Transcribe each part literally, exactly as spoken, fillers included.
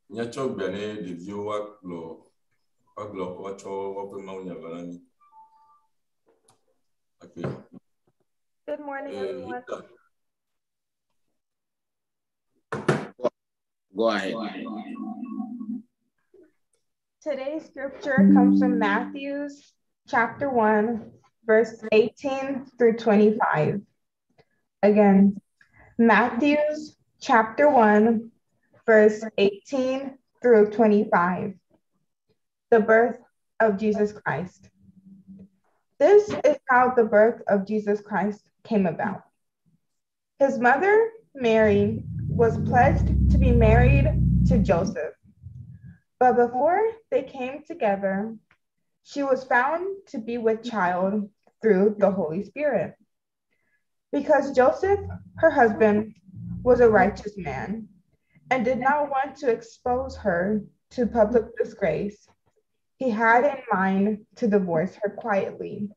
Nyacho bene de view work lo work lo wacho wapo maunya galani. Okay. Good morning, Uh, everyone. Go ahead. Today's scripture comes from Matthew chapter one, verse eighteen through twenty-five. Again, Matthew chapter one, verse eighteen through twenty-five. The birth of Jesus Christ. This is how the birth of Jesus Christ came about. His mother, Mary, was pledged to be married to Joseph. But before they came together, she was found to be with child through the Holy Spirit. Because Joseph, her husband, was a righteous man and did not want to expose her to public disgrace, he had in mind to divorce her quietly.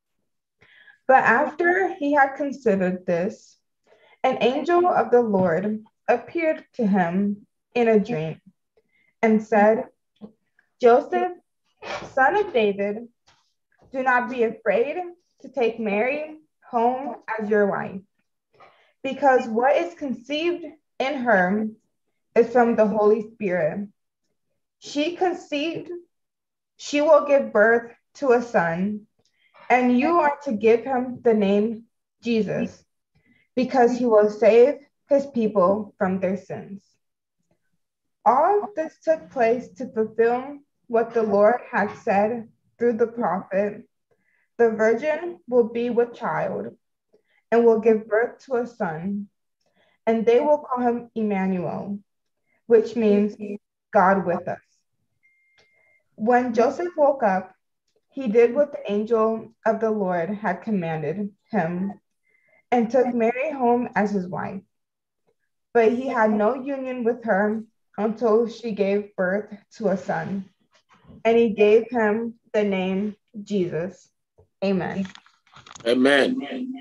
But after he had considered this, an angel of the Lord appeared to him in a dream and said, Joseph, son of David, do not be afraid to take Mary home as your wife, because what is conceived in her is from the Holy Spirit. She conceived, she will give birth to a son, and you are to give him the name Jesus, because he will save his people from their sins. All this took place to fulfill what the Lord had said through the prophet. The virgin will be with child and will give birth to a son, and they will call him Emmanuel, which means God with us. When Joseph woke up, he did what the angel of the Lord had commanded him and took Mary home as his wife. But he had no union with her until she gave birth to a son, and he gave him the name Jesus. Amen. Amen.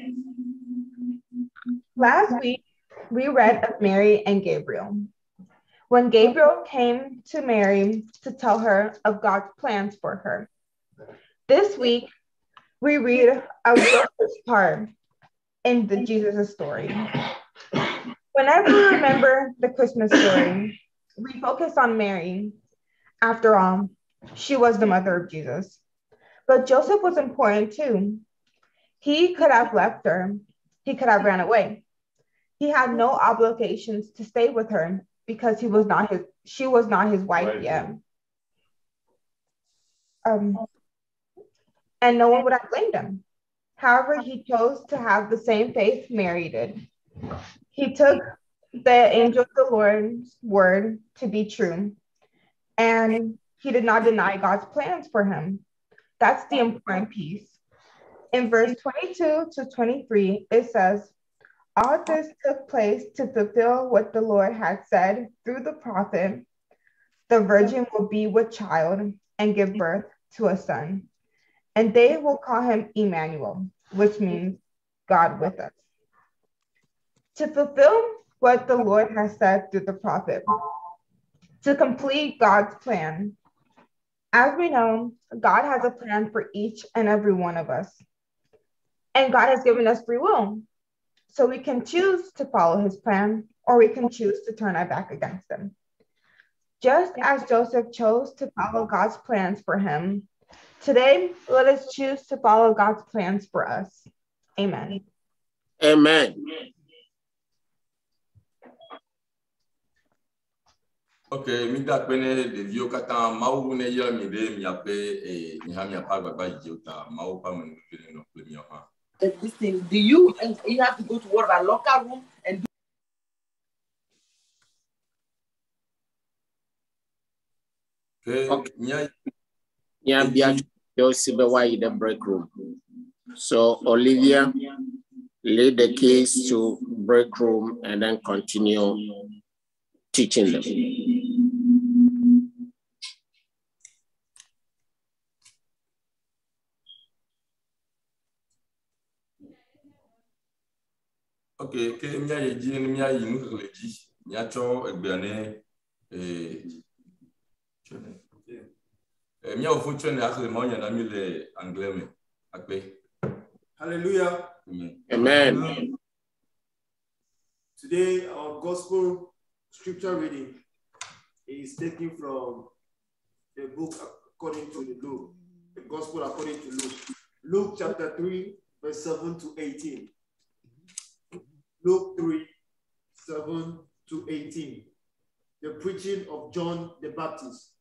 Last week, we read of Mary and Gabriel. When Gabriel came to Mary to tell her of God's plans for her. This week, we read of Joseph's part in the Jesus story. Whenever we remember the Christmas story, we focus on Mary. After all, she was the mother of Jesus. But Joseph was important too. He could have left her. He could have ran away. He had no obligations to stay with her because he was not his, she was not his wife right. yet. Um, and no one would have blamed him. However, he chose to have the same faith Mary did. He took the angel of the Lord's word to be true, and he did not deny God's plans for him. That's the important piece. In verse twenty-two to twenty-three, it says, all this took place to fulfill what the Lord had said through the prophet. The virgin will be with child and give birth to a son, and they will call him Emmanuel, which means God with us. To fulfill what the Lord has said through the prophet, to complete God's plan. As we know, God has a plan for each and every one of us. And God has given us free will. So we can choose to follow his plan, or we can choose to turn our back against him. Just as Joseph chose to follow God's plans for him, today, let us choose to follow God's plans for us. Amen. Amen. Okay, mi da pene de vio kata mau ne ya mi de mi ape e mi ha mi apa ba ba jota mau pa mun kile no ple mi ha. This thing, do you and you have to go to one of our locker room and do Okay, nya Yeah, Joseph why the break room. So Olivia, lead the kids to break room and then continue teaching them. Okay, ke mia ye ji ni mia yi nu le ji. Nya cho egbeane eh Mia au futur ne akle mo yana mi le anglais me. Akpe. Hallelujah. Amen. Amen. Today, our gospel scripture reading is taken from the book according to the Luke, the gospel according to Luke. Luke chapter three, verse seven to eighteen. Luke three, seven to eighteen. The preaching of John the Baptist.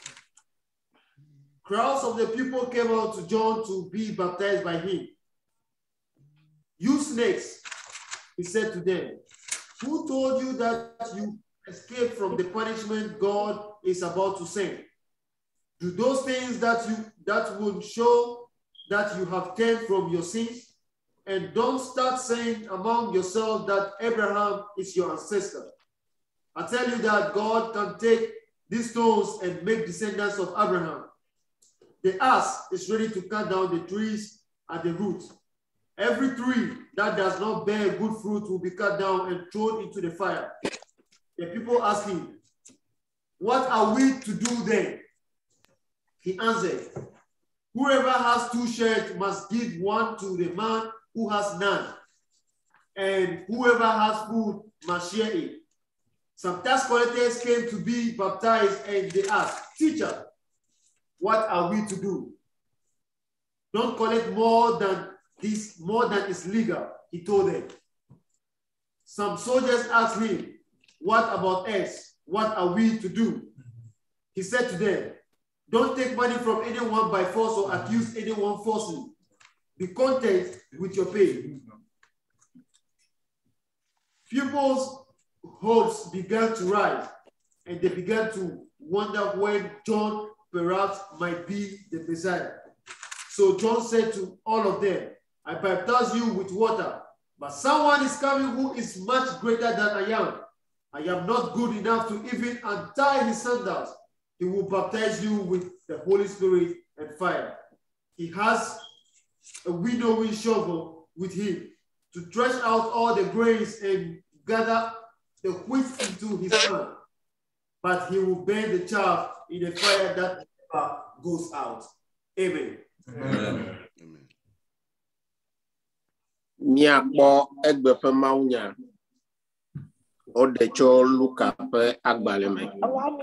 Crowds of the people came out to John to be baptized by him. You snakes, he said to them, who told you that you escaped from the punishment God is about to send? Do those things that you that would show that you have turned from your sins? And don't start saying among yourselves that Abraham is your ancestor. I tell you that God can take these stones and make descendants of Abraham. The axe is ready to cut down the trees at the root. Every tree that does not bear good fruit will be cut down and thrown into the fire. The people asked him, what are we to do then? He answered, whoever has two shirts must give one to the man who has none, and whoever has food must share it. Some tax collectors came to be baptized, and they asked, teacher, what are we to do? Don't collect more than this, more than is legal, he told them. Some soldiers asked him, what about us? What are we to do? He said to them, don't take money from anyone by force or accuse anyone falsely. Be content with your pay. People's hopes began to rise, and they began to wonder when John perhaps might be the Messiah. So John said to all of them, I baptize you with water, but someone is coming who is much greater than I am. I am not good enough to even untie his sandals. He will baptize you with the Holy Spirit and fire. He has a winnowing shovel with him to thresh out all the grains and gather the wheat into his hand. But he will burn the chaff in a fire that never goes out. Amen. Amen. Miakpo egbe pe maunya. Ode cho Luka pe agbale me.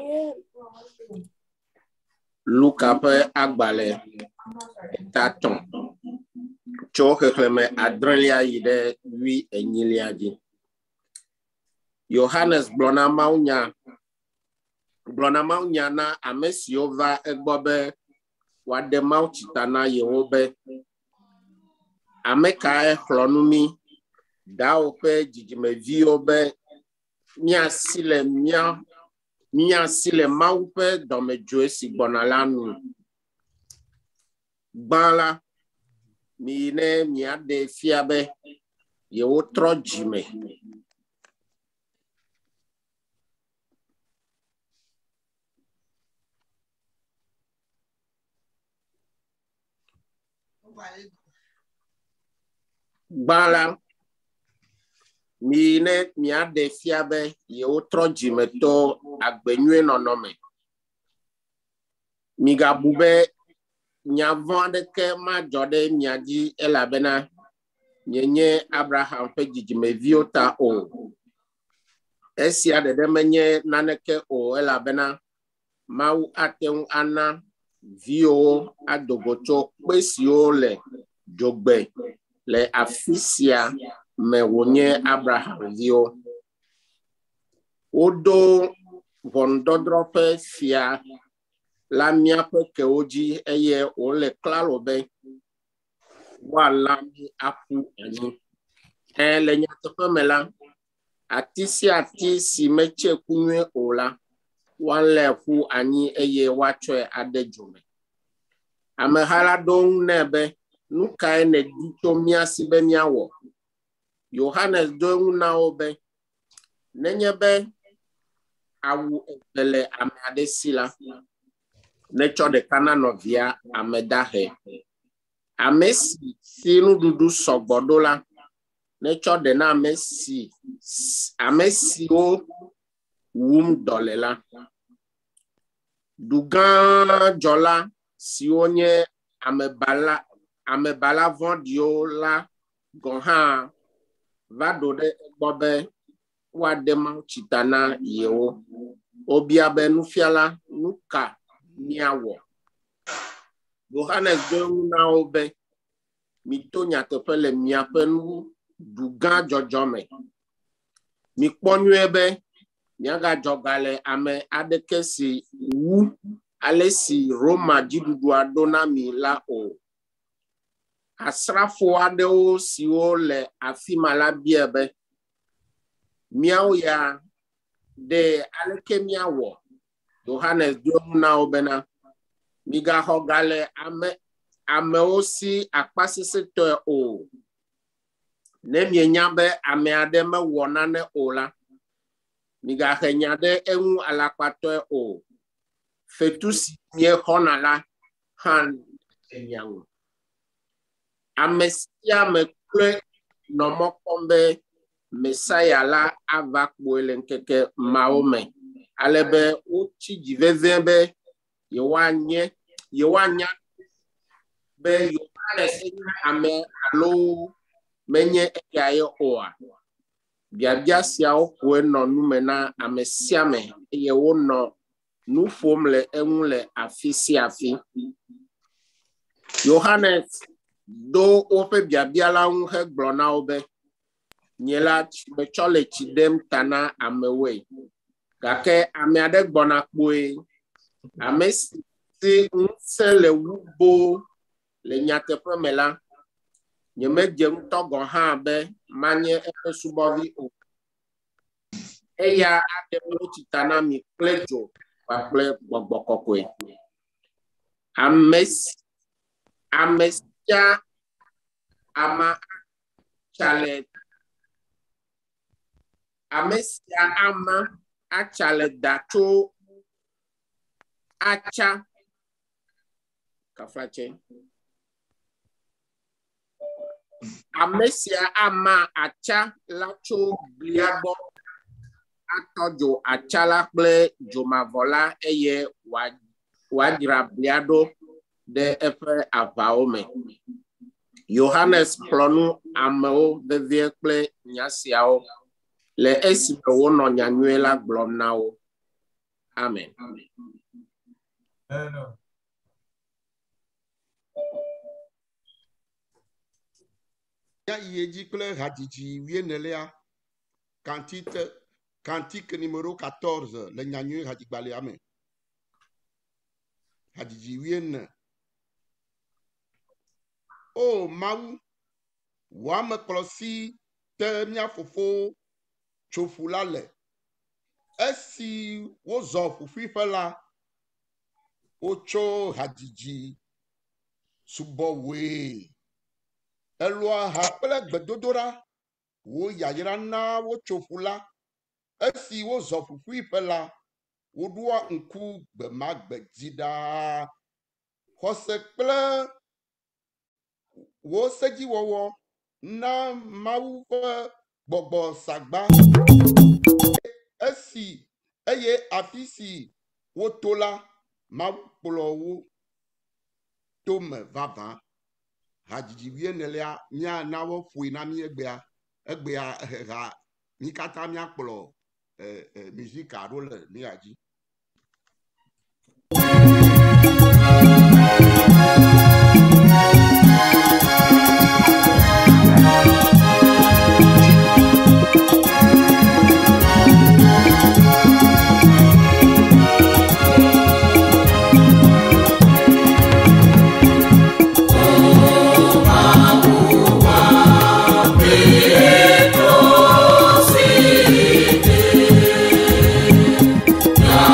Luka pe agbale taton. Cho kekleme adrelia yide wi enyilia di. Johannes blona maunya. Blona maunya na amesiova egbobe wade mauchitana yewobe. Ameka e chlonumi dao pe jijime viobe mia sile mia mia sile maupe dome joesi bonalanu bala mine mia de fiabe ye otro jime bala mine mia de fiabe ye otro jime to agbenue nonome miga bube nya vande ke ma jode nya di elabena nyenye Abraham pe jijime viota o esia de demenye naneke o elabena mau aten ana vio adogoto pesio le jogbe le afisia me wonye Abraham vio odo vondodrope fia la miape ke oji eye o le klalo be wala mi apu ani e le nyatope mela atisi atisi meche kunwe ola wale fu ani eye wachwe adejume amehala don nebe nuka ene dito miasi be miawo Johannes don na obe nenyebe awu ele amade sila necho de kana novia amedahe amesi sinu dudu sogbodola necho de na amesi amesi o wum dolela dugan jola si onye amebala amebala vondio la goha va dode bobe wa dema chitana yewo obia be nufiala nuka niawo Johannes de na obe mitonya tepele miapenu duga jojome mi kponu ebe nyaga jogale ame adeke si wu alesi Roma jidudu adona mi la o asrafo adeo si o le afimala biebe miao ya de aleke miawo Johannes de na obena miga hogale ame ame osi akpasise to o ne mienyabe ame ademe wonane ola miga henyade enu alakpato o fetusi mie honala han enyangu amesia me kle nomo kombe mesaya la avakbo elenkeke maome alebe uchi jivezebe yewanye yewanya be Yohane ame alo menye yayo oa biabia sia okwe no numena amesiame ye wono nu fomle enule afisi afi Yohanes do ope biabia la un he glona obe nyela mechole chidem tana amewe kake ame ade gbona kpoe amesi nsele wubo le nyate promela nyeme jem togo ha be manye e subovi o eya ade mo chitana mi plejo pa ple bogbokokwe ames amesia ama chale amesia ama a chale dato acha kafache amesia ama acha lacho bliabo atojo achala ple jomavola eye wadra bliado de efe avaome Johannes plonu ameo de viekle nyasiao le esibe wono nyanuela glomnao amen amen Hello. Ya yeji kle hadiji wienelea cantique cantique numéro quatorze le nyanyu hadigbale amen hadiji wien o mau wa me klosi te mia fofo chofula le esi wo zo fufi fela ocho hadiji subowe elwa hapele gbedodora wo yayira na wo chofula esi wo zo fufi fela wo doa nku gbema gbedida hose kple wo seji wowo na mau fe gbogbo sagba esi eye afisi wo tola ma polowo tome vava hadiji wienelea nya nawo fui na mi egbea egbea ha mi kata mi akpolo eh, eh, musique arole mi aji Yeah.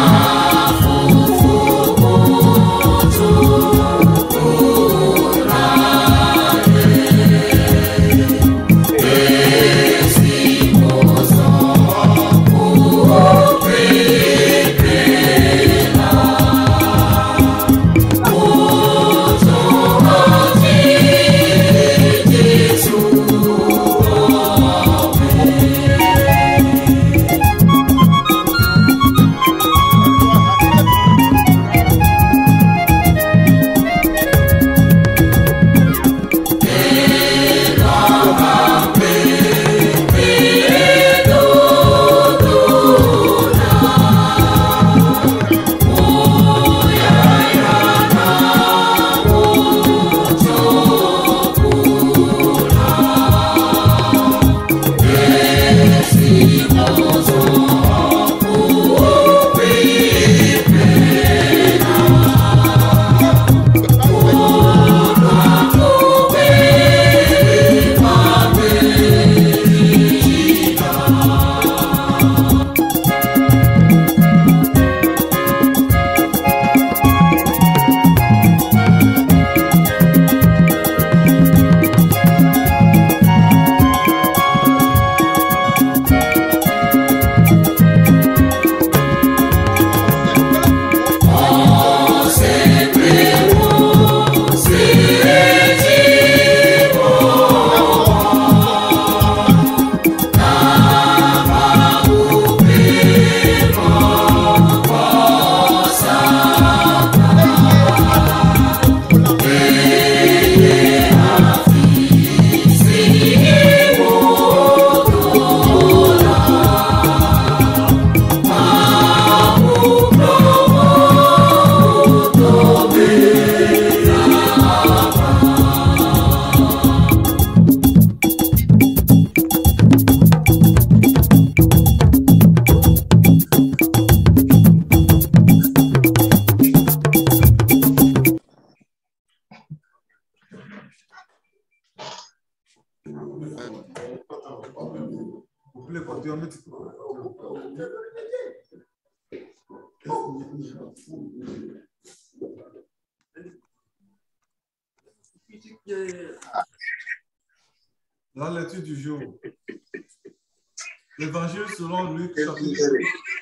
La lecture du jour. L'évangile selon Luc, chapitre sept,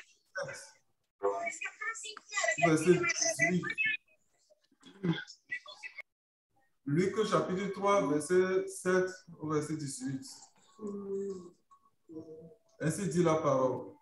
verset dix-huit. Luc, chapitre trois, verset sept au verset dix-huit. Ainsi dit la parole.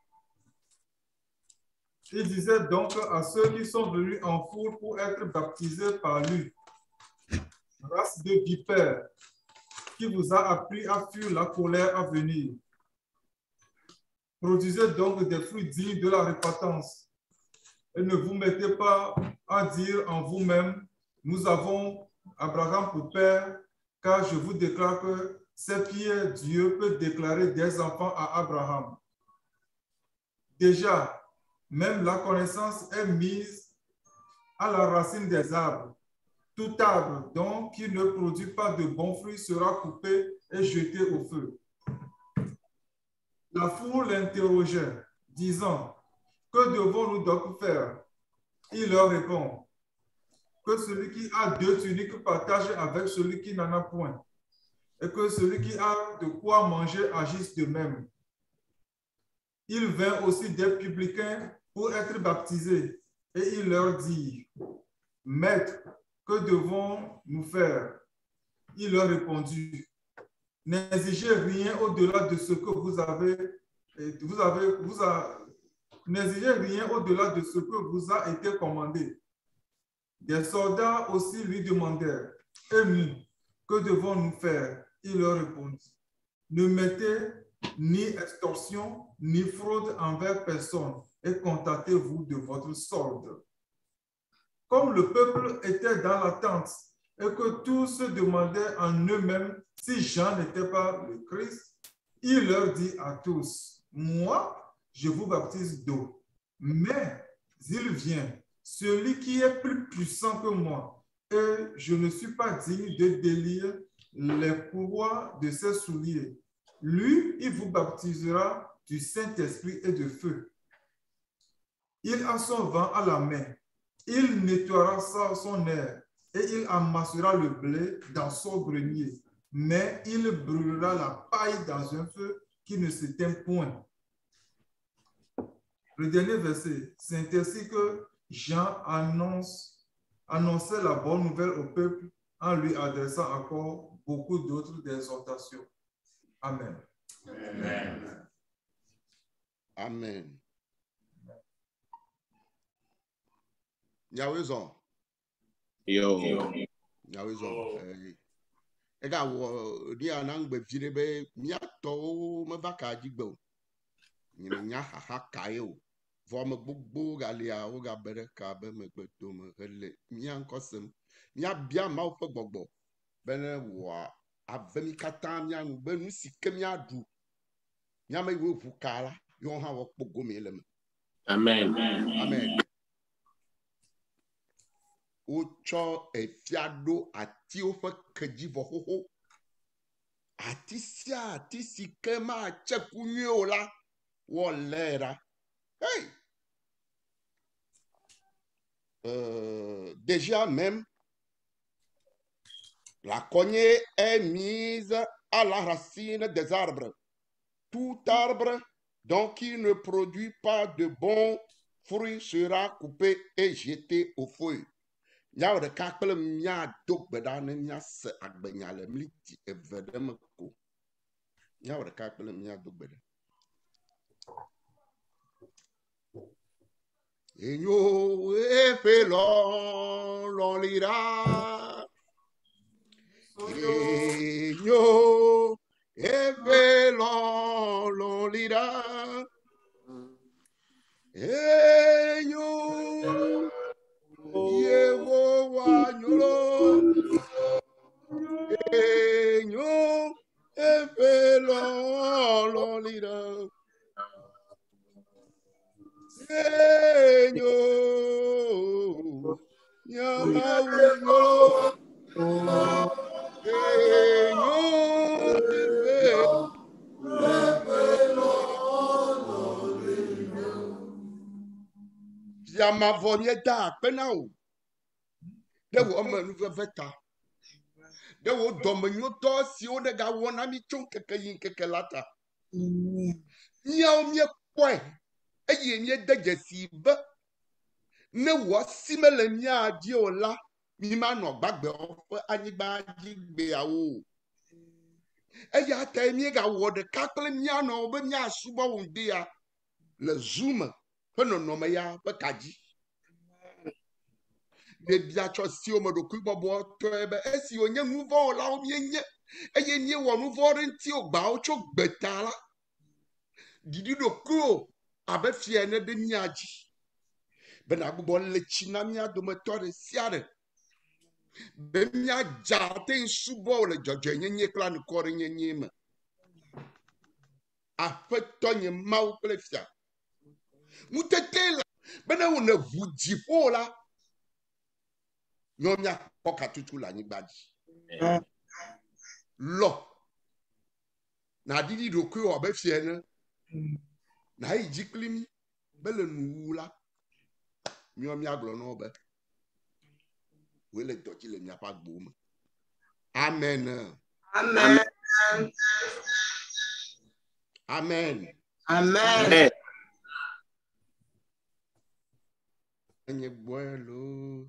Il disait donc à ceux qui sont venus en foule pour être baptisés par lui: race de vipères, qui vous a appris à fuir la colère à venir. Produisez donc des fruits dignes de la repentance. Et ne vous mettez pas à dire en vous-même: nous avons Abraham pour père, car je vous déclare que ces pierres, Dieu peut déclarer des enfants à Abraham. Déjà, même la connaissance est mise à la racine des arbres. Tout arbre, donc, qui ne produit pas de bons fruits sera coupé et jeté au feu. La foule l'interrogeait, disant: que devons-nous donc faire? Il leur répond: que celui qui a deux tuniques partage avec celui qui n'en a point, et que celui qui a de quoi manger agisse de même. Il vint aussi des publicains pour être baptisés, et il leur dit: Maître, que devons-nous faire? Il leur répondit: n'exigez rien au-delà de ce que vous avez, vous avez, vous a, n'exigez rien au-delà de ce que vous a été commandé. Des soldats aussi lui demandèrent: et nous, que devons-nous faire? Il leur répondit: ne mettez ni extorsion, ni fraude envers personne, et contentez-vous de votre solde. Comme le peuple était dans l'attente et que tous se demandaient en eux-mêmes si Jean n'était pas le Christ, il leur dit à tous: moi, je vous baptise d'eau, mais il vient celui qui est plus puissant que moi, et je ne suis pas digne de délier les courroies de ses souliers. Lui, il vous baptisera du Saint-Esprit et de feu. Il a son vent à la main. Il nettoiera son air et il amassera le blé dans son grenier, mais il brûlera la paille dans un feu qui ne s'éteint point. Le dernier verset, c'est ainsi que Jean annonce, annonçait la bonne nouvelle au peuple en lui adressant encore beaucoup d'autres exhortations. Amen. Amen. Amen. Nyawezon. Yo. Nyawezon. Ega wo di anang be fire be miato me baka jigbo. Ni nya ha ha kayo. Vo me gbogbo galia o ga bere ka be me gbeto me rele. Mia nkosem. Mia bia ma o fe gbogbo. Bene wa avemi kata mia nu be nu sike mia du. Mia me wo vukala yo ha wo kpogo me le me. Amen. Amen. Ocho efiado ati ofe kejivo hoho ati sia ati sikema chekunyo la wolera. Hey. Euh, déjà même la cognée est mise à la racine des arbres. Tout arbre donc qui ne produit pas de bons fruits sera coupé et jeté au feu. Nyawde kakple mia dogbeda ne mia se agbenya le mliti evede meko. Nyawde kakple mia dogbeda. Enyo efe lon lon lira. Enyo efe lon lon lira. Enyo Yehowa nyolo, enyo efelo lolira, enyo nyamawu nyolo, enyo efelo lolira, yama mavɔ nye da akpe na o ɖe wò ame nuveve ta ɖe wò dɔmenyotɔ siwo ne gawɔ na mi tso ŋkeke yi ŋkeke la ta míawo míekpɔe eye míede dzesi be ne wò asi mele mía dzi o la mi manɔ gbagbewo ƒe anyigba dzi gbeawo eya ta míegawɔ ɖeka kple míanɔwo be míasubɔ wò ŋdea le zu me ƒe nɔnɔme ya ƒe kadzi ɖevia tsɔ siwo me ɖokui bɔbɔ tɔe be esi wònye nu vɔ wɔlawo míenye eye míewɔ nu vɔ ɖe ŋuti gbawo tso gbeta la ɖiɖi ɖokuiwo abe fia ene ɖe mía dzi bena gbugbɔ le tsi na mía dometɔ ɖe sia ɖe be míadza te subɔ le dzɔdzɔenyenye kple anukɔɖenyenye me aƒetɔ nye Mawu kple fia ŋutete la bena wòne ʋu dziƒo la nyɔ míakpɔ katutu le anyigba dzi lɔ nàɖiɖi ɖokui wɔ abe fia ene nàyi dzi kpli mí be le nuwu la míɔ míagblɔ na wo be woe le dɔ dzi le míaƒe agbowo me amen Amen. amen Amen. enye gbɔe lo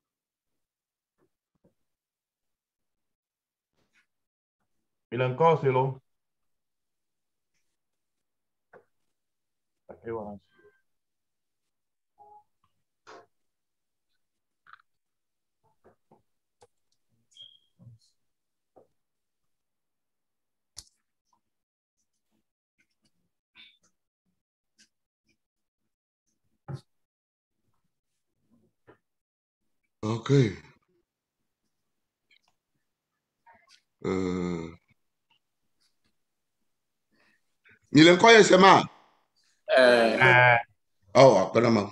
Il encore, c'est long. Et voilà. ok euh il est encore sema Euh, oh akpenama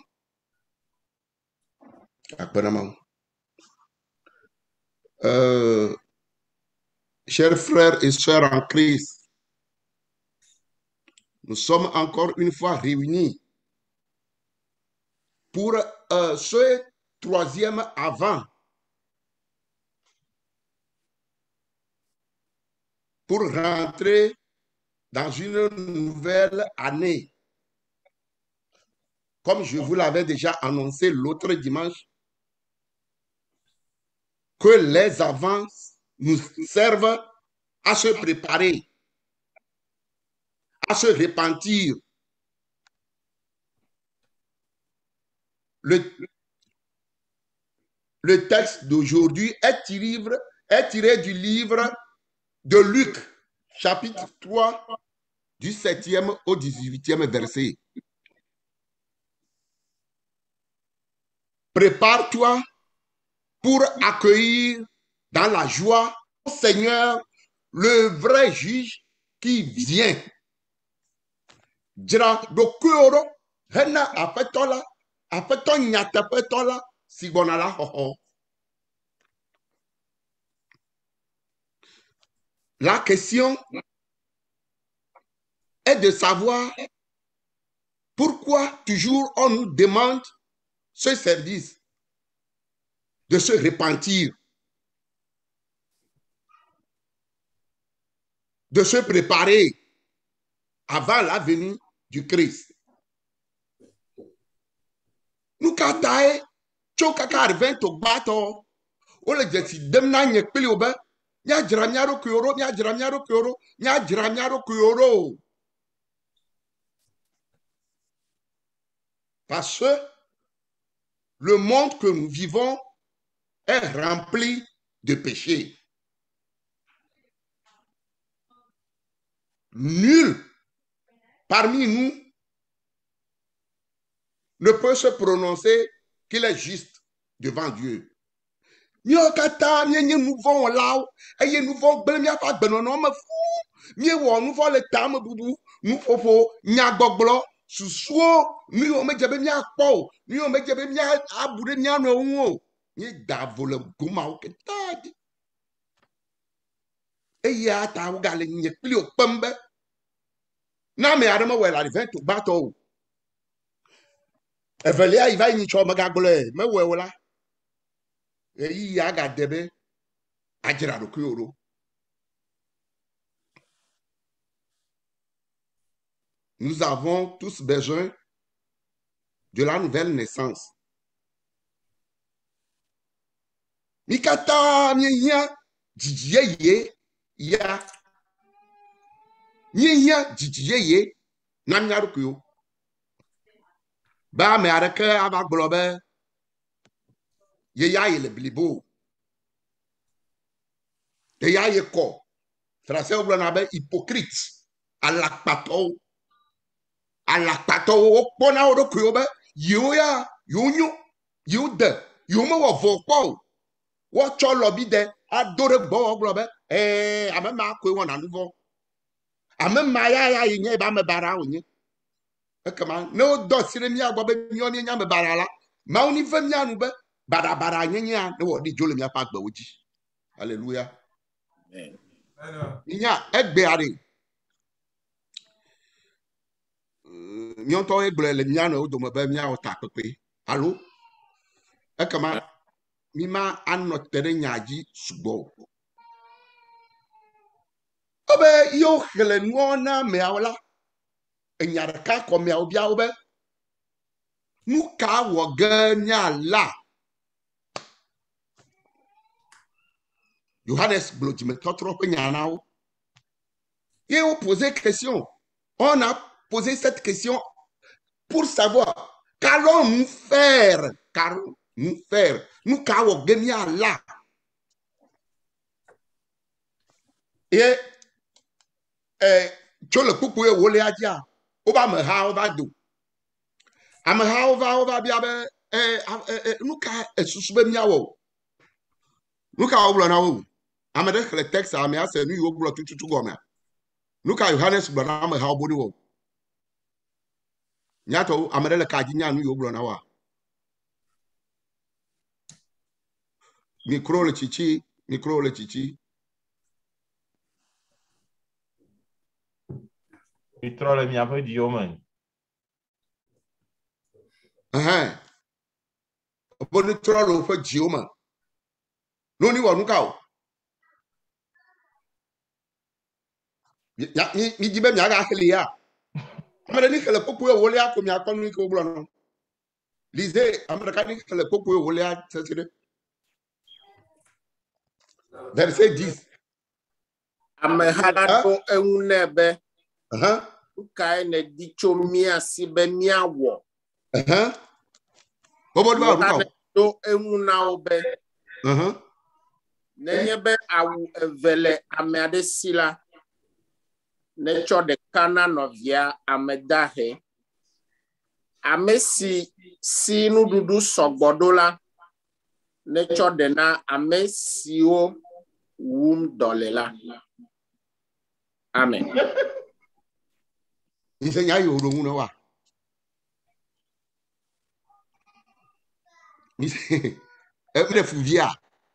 akpenama euh chers frères et sœurs en Christ, nous sommes encore une fois réunis pour euh, ce troisième avant, pour rentrer dans une nouvelle année. Comme je vous l'avais déjà annoncé l'autre dimanche, que les avances nous servent à se préparer, à se repentir. Le, le texte d'aujourd'hui est tiré, est tiré du livre de Luc, chapitre trois, du septième au dix-huitième verset. Prépare-toi pour accueillir dans la joie au Seigneur le vrai juge qui vient. Dira dokuoro hena apetola apeto nyatapetola sigbonala hoho. La question est de savoir pourquoi toujours on nous demande ce service de se repentir, de se préparer avant la venue du Christ. Nous katae chokaka arvento bato o le jesi demna nyekpili obe nya jira nyaro kuyoro nya jira nyaro kuyoro nya jira nyaro kuyoro. Parce que le monde que nous vivons est rempli de péchés. Nul parmi nous ne peut se prononcer qu'il est juste devant Dieu. Mio kata mie nye nu vɔ wɔlawo eye nu vɔ gble mia fa gbenɔnɔ me fu mie wɔ nu vɔ le tame bubu nuƒoƒo nyagbɔgblɔ susuwo nu yiwo medze be mia kpɔ o nu yiwo medze be mia abu ɖe mia nɔewo ŋu o mie da vo le gomawo keta di eya ta wo gale nye kpli o kpem be na ame aɖe mewɔe le adivento gbãtɔ o Evelia, il va y avoir magagole, mais ouais, voilà. Et il y a gardé, à dire à l'occhio. Nous avons tous besoin de la nouvelle naissance. Mikata, miya, jijiye ye, ya. Miya, jijiye ye, namyarukuyo. Ba me areke ava globe, ye ya ye le blibo. Ye ya ye ko. Frase ou blanabe hypocrite. À la pato. À la pato, o pona o dokuyo be, yo ya, yo nyo, yo de, yo me wo vo ko. Wo cho lobby de, adore bo globe, eh, ame ma ko won anuvo. Ame ma ya ya ye ba me bara onye. Ekama, no do sire mi agbo be mi oni nya me bara la. Ma oni fe mi anu be, bara bara nyenya, ne wo di jole mi apa gba oji. Hallelujah. Amen. Nya egbe are. Nyonto egble le mia no do me be mia o ta pepe. Allo? Ekama, mi ma anotere nyaji subo. Obe yo hele nuona me awla. Enyaraka ko me obia obe. Nu ka wo ganya la. Johannes Blodime totro pe nyana o. Et on posait question. On a posé cette question pour savoir qu'allons-nous faire, qu'allons-nous faire. Nous qu'allons gagner là. Et tu le coupe ou le a dit, on va me ha, on va do. A me ha, on va, on va bien, nous qu'à sous-souber miawo. Nous qu'à oublier na ou. A me dire que le texte a me a c'est nous oublier tout tout tout gomme. Nous qu'à Johannes Blana me ha boni wo. Nyato a me dire le kajinya nous oublier na wa. Micro le chichi, micro le chichi. Il troll mi après du man. Uh-huh. Boni troll o fe jio man. No ni wo nu ka o. Ya ni ni jibe mi aga hele ya. Amere ni hele popo e wole ya ko mi akon ni ko blo no. Lisez amere ka ni hele popo e wole ya tsetsire. Verset dix. Amehado eunebe. Uh-huh. Ukai ne dicho mia sibe mia wo. Uh-huh. Bobo di ba nu ka o. Do euna obe. Uh-huh. Nenyebe awu evele ameade sila. Necho de kana novia amedahe. Amesi si nududu sogbodola. Necho de na amesi o wum dolela. Amen. Nsenya yo ro mu no wa. Ni e me fuvia.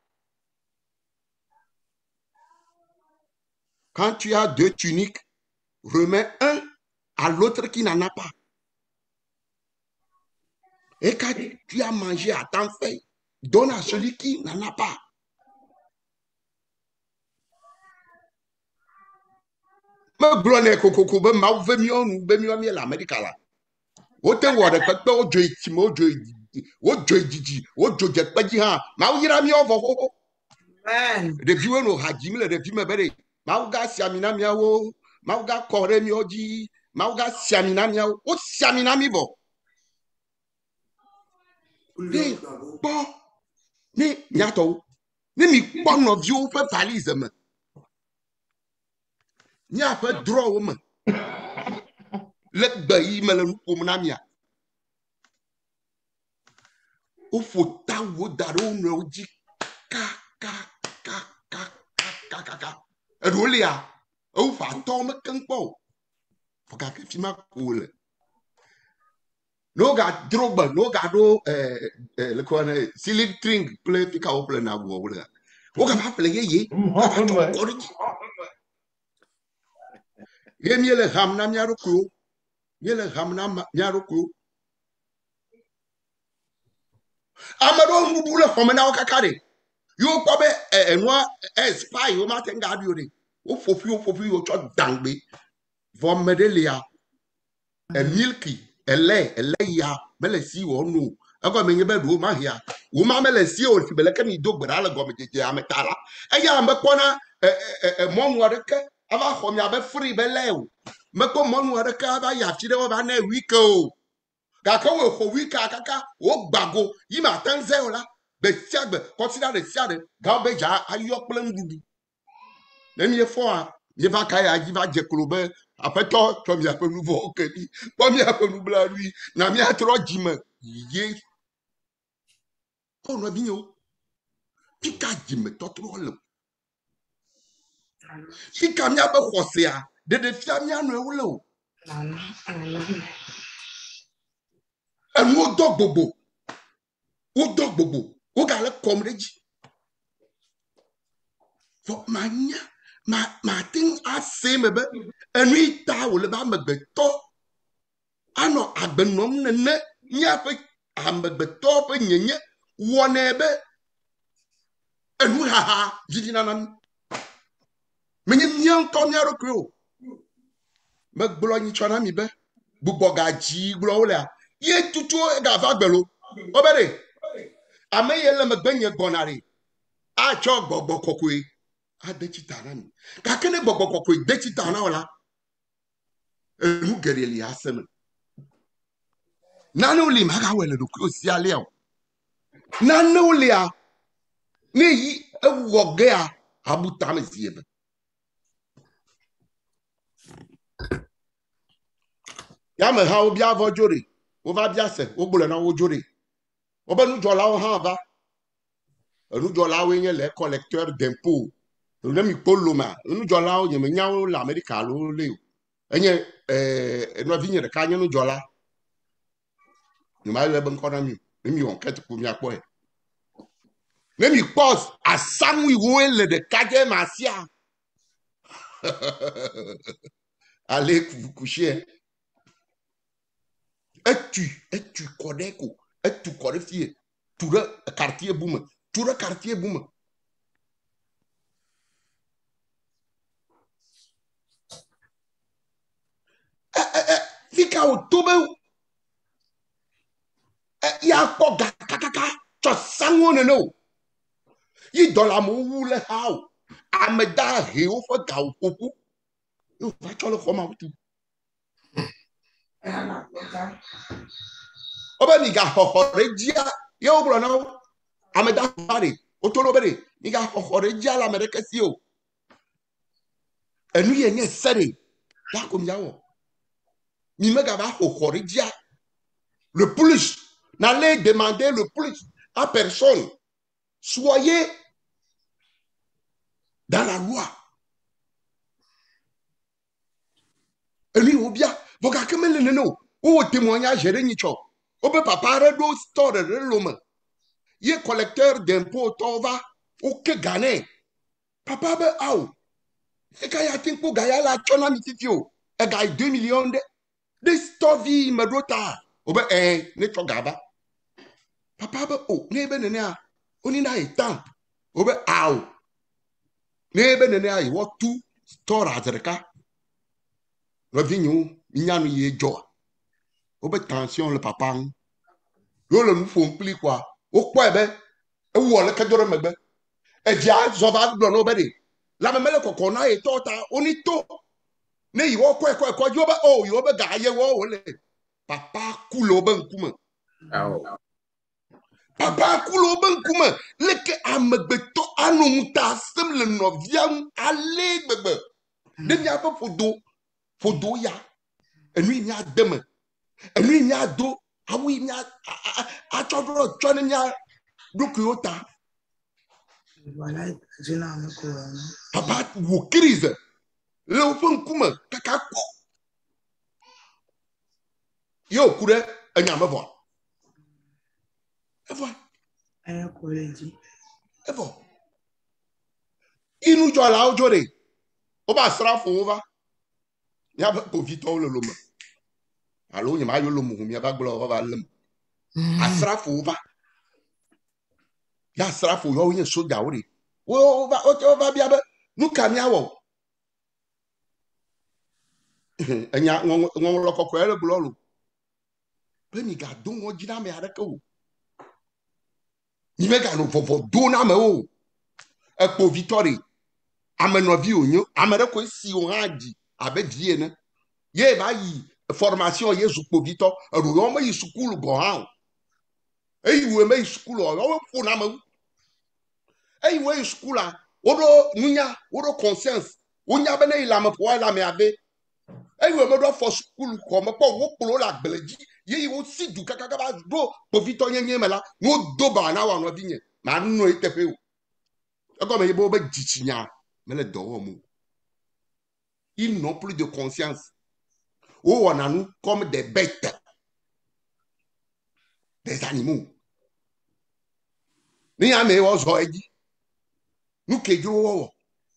Quand tu as deux tuniques, remets un à l'autre qui n'en a pas. Et quand tu as mangé à temps fait, donne à celui qui n'en a pas. Me blone kokoko be ma ve mi onu be mi mi la medical la. O te wo de pe o jo itimo o jo o jo jiji o jo je pe ji ha ma o yira mi ovo ho. Amen. De biwe no haji mi le de bi me bere. Ma o ga siamina mi awo, ma o ga kore mi oji, ma o ga siamina mi awo, o siamina mi bo. Ni bo ni nyato. Ni mi po no vi o fe valise me. Ni a fe draw me. Let bayi me le ko na mia. O fo ta wo daro no oji ka ka ka ka ka ka ka. E ro le a. O fa to me kan po. Fo ka ke fi ma ko le. No ga droba, no ga do eh eh le ko na silly string play fi ka o play na go wo le. O ga fa play ye ye. Ye mi le ham na mi aro ko. Ye le ham na mi aro ko. Amado Mubula Homena Kakari. You probably and what a spy, you might think God you. Oh, for few for few, shot dangby. Von Medelia, a milky, a lay, a laya, Melesi or no. I got me bed woman here. Woman Melesi or Fibelacani dog, but I'll go with the Ametala. A yam Macona, a mon water, about home yabe free beleu. Mako mon water, I have to over a weeko. Kaka we for wika kaka o bago yima tanzeola be siagbe consider the siade gabe ja ayo plan dudu nem ye fo a ye va kaya ajiva je klobe apeto to mi ape nouveau okedi bo mi ape nou bla lui na mi atro jime ye ono binyo pika jime totro le pika mi ape khosea de de fia mi anu ewule o en wo dog bobo wo dog bobo wo ga le komreji for manya ma ma ting aseme be enu ta wo le ba megbeto ano agbenom nene nya pe amegbeto pe nyenye wona be enu ha ha jidina nan menye nyan to mi arokro megblo nyi chona mi be gbogbo ga ji gblo wo le ye tutu ga va gbelo obere ameye le megbenye gonare a cho gbogbo kokwe adechitana ni kakene gbogbo kokwe dechitana ola enu gereli asem nanu li maga wele do krosi ale o nanu li a ni yi ewoge a abuta meziebe ya me ha obi avojore o va biase o gbole na ojore o benu jola o ha va enu jola we yen le collecteur d'impôt le mi poloma enu jola o yen me nyawo la America lo le enye eh enu avinye de ka yen jola ni ma le ben kona mi mi on ket ku mi apo e me mi pause asamu iwo le de kaje masia allez vous coucher et tu et tu connais ko et tu connais fie tout le quartier boum tout le quartier boum eh eh fika o tobe ya ko ga kakaka to sanwo ne no yi dollar mo wule how ameda he o fo ga okuku yo va cholo ko ma tu oba ni ga hohore dia yo bro no ameda bari o to no bere ni ga hohore dia la America si o enu ye nye sere ya ko mi yawo mi mega ba hohore dia le plus n'allez demander le plus à personne. Soyez dans la loi. Et lui, ou bien, vous avez quand même le nom, ou témoignage, j'ai rien dit. Ou bien, papa, redo store de l'homme. Il est collecteur d'impôts, tova, ou que gagné. Papa, ben, ah, c'est quand il y a un peu de gaya la chona mititio. Et gagne deux millions de. De store vie, me rota. Ou bien, eh, ne chogaba. Papa, ben, oh, ne ben, ne, ne, on y a étant. Ou bien, ah, n'ebe nene ayi wo tu store azereka revinyu nyanu ye jo obe tension le papa yo le mu fon pli quoi o kwa ebe e wo le kadoro megbe e dia zova do no be de la memele kokko na e tota oni to ne yi wo kwa kwa kwa yo be o yo be ga ye wo wo le papa kulo be nkuma papa kulo be nkuma leke amegbeto anu muta sem le noviam ale bebe de mi afa fodo fodo ya enu nya dem enu nya do awi nya a chodro chone nya dokuota Voilà, je n'en ai pas. papa wo crise le ofo nkuma kaka ko yo kure enya mebo evo Aya college. evo inu jola ojore o ba sra fo over ya ba ko vito lo loma alo nya ma yo lo mu mi ba gbo o ba lem asra fo over ya srafo yo yin soja wo de wo va o va bia be nu kamia wo enya ngon lo kokko ele blolu be ni ga don wo jina me areka wo ni me ga no fofo do na me wo ekpo victory amenovi onyo amere ko si o haji abedie ne ye ba yi formation ye su kpo victor ru yo me yi school go ha eyi we me school o yo fu na me eyi we school a wodo nunya wodo conscience wonya be na ilama po ilama abe eyi we me do for school ko me po wo kpolo la gbeleji ye wo si du kakaka ba do po victor nyenye me la no do ba na wa no bi nye ma no itepe o e ko me ye bo be jichinya me le do wo mu. Ils n'ont plus de conscience. Oh, on a nous comme des bêtes, des animaux. Ni ame wo zo eji. Nu keju wo.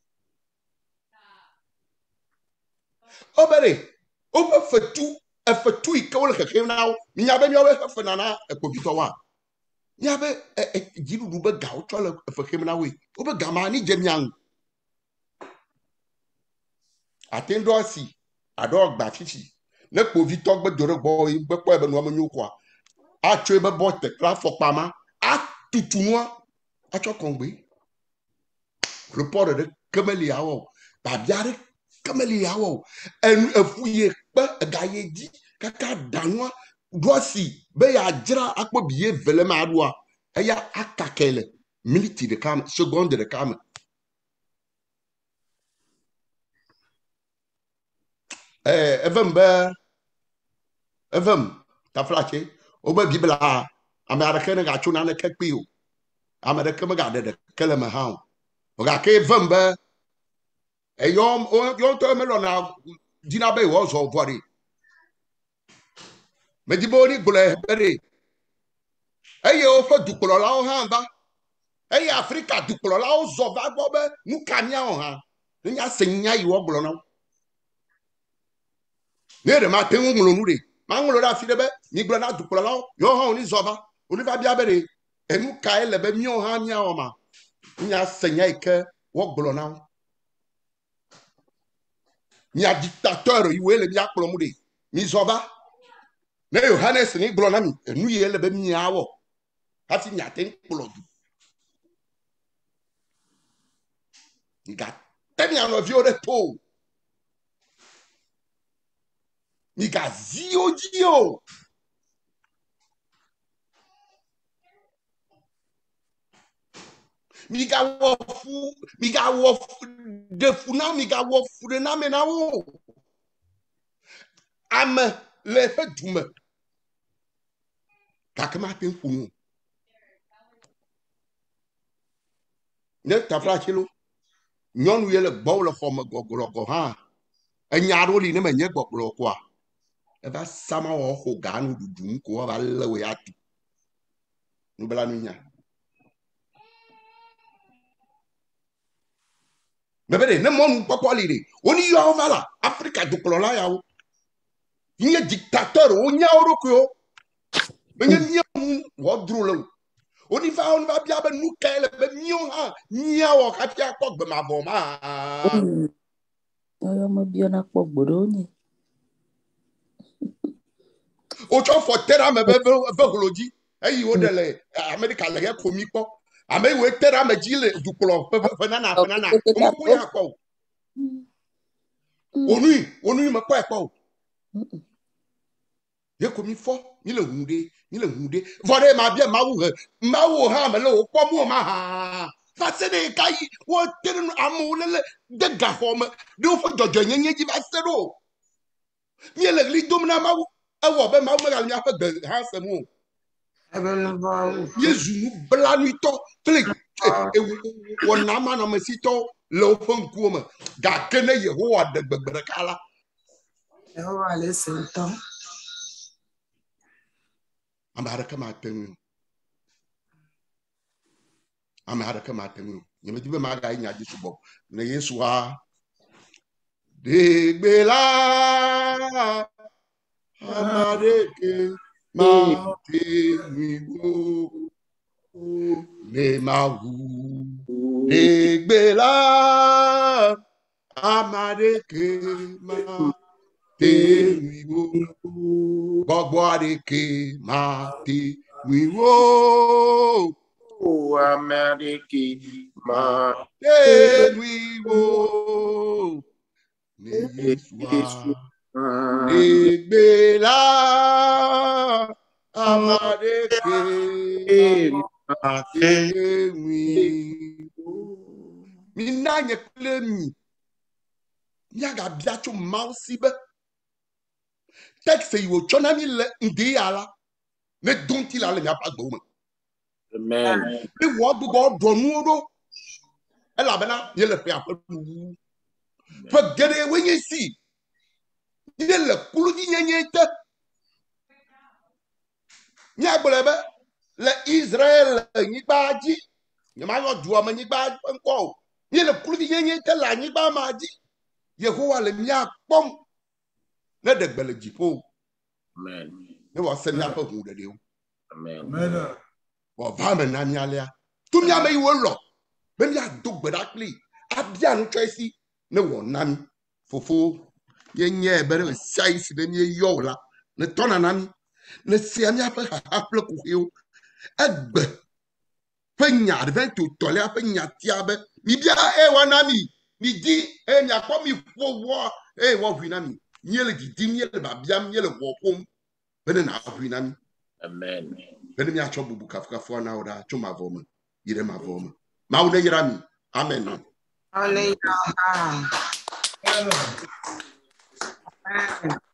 Obere, obe fetu, e fetu ikawo le keke na o. Mi abe mi obe fe nana e pobito wa. Mi abe e jiru du be ga o cho le fe na we. Obe ga ma ni jemian. Atendo si ado gba fifi ne povito gbe dore gbo yi gbe po ebe no amanyu kwa a twe be bote kra fopama a tutunwa a chokongbe report de kameli awo ba biare kameli awo en efuye pe gaye di kaka danwa dosi be ya jira akpo biye vele ma adwa eya akakele minute de kam seconde de kam. Eh, even be, even ta flache, oba bibla, American ga chuna na kekpiu, American ga de kelema ha. Oga ke even be, e yom o yom to melo na dina be wo zo vori. Me diboni gbole bere. E ye o fa dukolo la o ha ba. E ye Africa dukolo la o zo va gbo be nu kania o ha. Nya senya yi wo gbolo na. Nere ma te ngolo nude ma ngolo da fidebe ni glo na dukula la yo ha oni zoba oni va bia bere enu ka ele be mi o ha nya o ma nya senya ike wo glo na nya dictateur yi wele mi akplo mu de mi zoba na Yohannes ni glo na mi enu ye ele be mi awo ati nya te nkplo du ni ga temi an ovio de to ni ga zio zio miga wofu miga wofu de funa miga wofu de na me na wo am le hedum kakma pe funu ne tafra chilo nyon yele gbo le fo me gogoro go ha enyaro li ne me nye gogoro kwa e ba sama wo ho ga nu dudum ko ba le we atu nu bela nu nya mebere ne monu popoli de oni yo vala Africa dukolo la yawo nye dictateur o nya oroko menye nya wo drulo oni fa on va bia be nu kele be mio ha nya wo ka ti akogbe ma bo ma Oyo mo bio na kpo gboro ni. o cho for terra me be be holoji eyi wo de le America le ko mi po ame we terra me jile dukolo fe na na fe na na o mo ko ya ko onu onu me ko e ko ye ko mi fo mi le hunde mi le hunde vore ma bia ma wu ma wu ha me le o po mu ma ha fa se de kai wo tere amu le de ga ho me de fo jojo nyenye ji ba se do mi le li dum na ma wu e wo be ma wu me ga mi afa de ha se mu yesu nu bla nu to tle e wo na ma na me si to le fo nku me ga kene Yehowa de gbegbere kala Yehowa le sento amara kama tenu amara kama tenu nyame dibe ma ga nya jisu bo na Yesu ha de gbela amareke ma te mi wo le mahu le gbela amade ke ma te wiwo gbogbo ade ke ma te wiwo o amade ma te wiwo ne Yesua le gbela amade ke ma te wiwo minanye klemi nyaga biacho mausibe texte yo chonami le ndi ala ne donti la le nya pa gbo mo amen bi wo gbo do nu odo e la bena ye le pe apo nu pe gede wenye si ye le kulu di nyenye te nya gbolebe le Israel nyi baji nyama yo duo ma nyi ba nko ye le kulu di nyenye te la nyi ba maji Yehowa le mia pom ne de gbele jipo amen ne wa se mia pa hu de de amen Amen. wa va me na mia le tu mia me wo lo be mia do gbeda kli abia no choice ne wo nami fofo ye nye be re sai si be mi yo la ne tona nami ne se mia pa ha ple ku hiu egbe pe nya de to tole pe nya tia be mi bia e wa nami mi di e nya ko mi fo wo e wo hu nami nyele di di nyele ba biam nyele wo pom bene na hu nami amen bene mi acho bubu kafuka fo na oda cho ma voma yire ma voma ma wo de yira mi amen Hallelujah. Amen. Amen.